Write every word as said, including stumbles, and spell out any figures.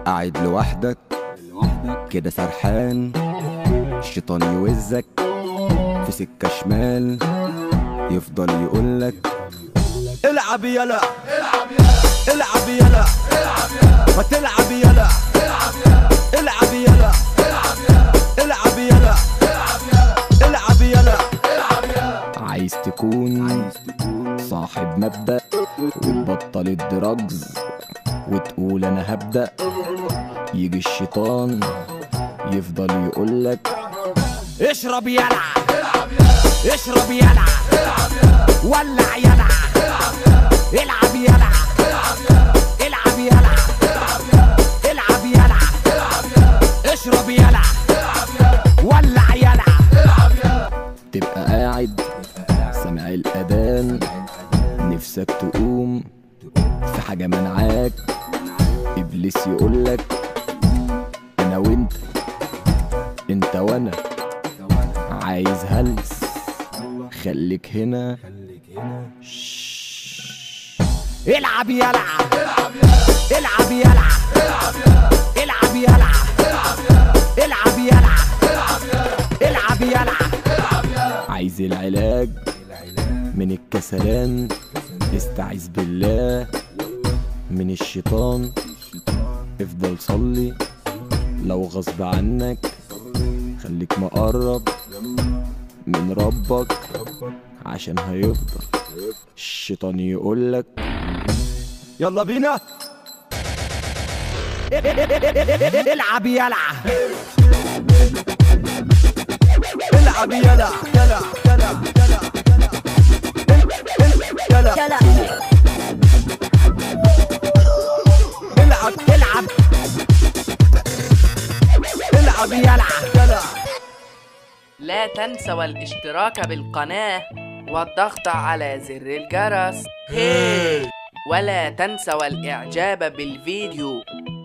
قاعد لوحدك كده سرحان، الشيطان يوزك في سكة شمال، يفضل يقولك العب يلا العب يلا العب يلا ما تلعب يلا العب يلا العب يلا العب يلا. عايز تكون صاحب مبدأ وتبطل الدراجز وتقول انا هبدأ، يجي الشيطان يفضل يقولك اشرب يلا اشرب يلا ولع يلا العب يلا العب يلا العب يلا اشرب يلا ولع يلا. تبقى قاعد سامع الأذان، نفسك تقوم في حاجة منعاك، إبليس يقولك أنا وإنت إنت وأنا، عايز هلس خليك هنا. العب يلا العب يلا العب يلا العب يلا العب يلا. عايز العلاج من الكسلان، استعيذ بالله من الشيطان، افضل صلي لو غصب عنك، خليك مقرب من ربك عشان هيفضل الشيطان يقولك يلا بينا العب يلا العب يلا يلا يلا يلا يلا العب العب العب يلا يلا. لا تنسوا الاشتراك بالقناة والضغط على زر الجرس، ولا تنسوا الاعجاب بالفيديو